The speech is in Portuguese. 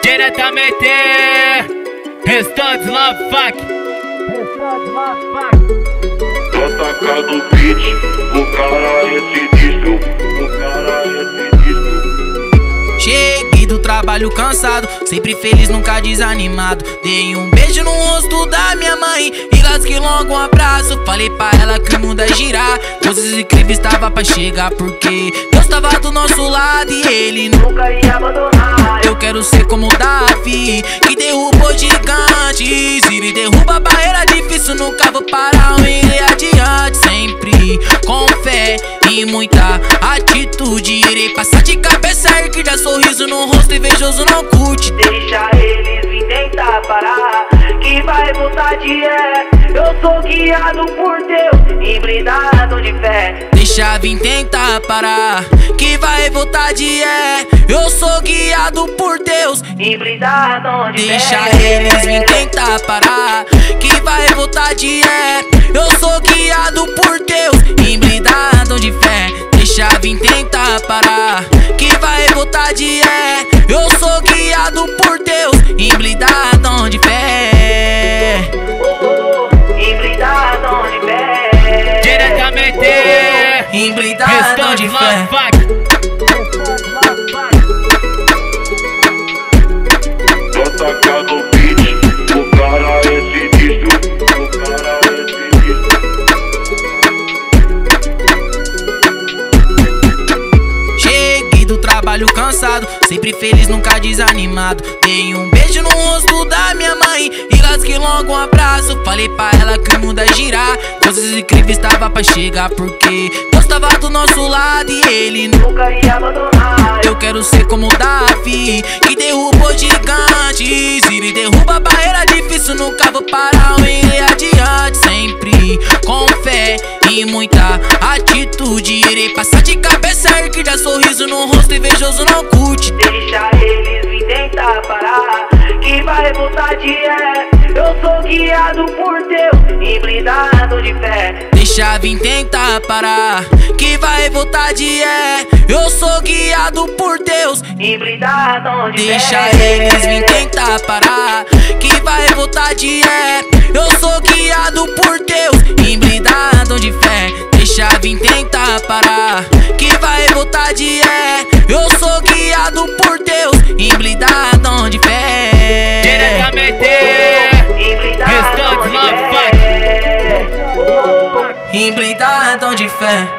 Diretamente Restantes Love Fuck. Tô tacando o beat, o cara esse disco, Cheguei do trabalho cansado, sempre feliz, nunca desanimado. Dei um beijo no rosto da minha mãe e lasquei logo um abraço. Falei pra ela que o mundo ia girar, coisas incríveis tava pra chegar, porque Deus tava do nosso lado e Ele nunca ia abandonar. Eu quero ser como Davi, que derrubou gigantes. Se ele derruba a barreira difícil, nunca vou parar, eu irei adiante. Sempre com fé e muita atitude, irei passar de cabeça erguida, sorriso no rosto, invejoso não curte. Deixa eles vir tentar parar, que vai voltar de eu sou guiado por Deus e blindado de fé. Deixa vir tentar parar, que vai voltar de eu sou guiado por Deus e blindado de fé. Deixa eles vir tentar parar, que vai voltar de eu sou guiado por Deus e blindado de fé. Deixa vir tentar parar, que vai voltar de eu sou guiado por Deus e blindado de fé. E blindado de fé. Diretamente E blindado Restantes de Love fé. Fuck. tô tacando o beat, o cara esse disco, Cheguei do trabalho cansado, sempre feliz, nunca desanimado. Dei um beijo no rosto da minha mãe e lasquei logo um abraço. Falei pra ela que o mundo ia girar, coisas incríveis tava pra chegar, porque Deus tava do nosso lado e Ele nunca ia abandonar. Eu quero ser como Davi, que derrubou gigantes. Se ele derruba a barreira difícil, nunca vou parar, eu irei adiante. Sempre com fé e muita atitude, irei passar de cabeça erguida, sorriso no rosto, invejoso não curte. Deixa eles vir tentar parar, que vai voltar de eu sou guiado por Deus e blindado de fé. Deixa vir tentar parar, que vai voltar de eu sou guiado por Deus E blindado de Deixa fé. eles vir tentar parar, que vai voltar de eu sou guiado por Deus e blindado de fé. Deixa vir tentar parar, que vai voltar de eu sou guiado por Deus e blindado de fé. Diretamente E blindado Restantes de Love fé. E blindado de fé.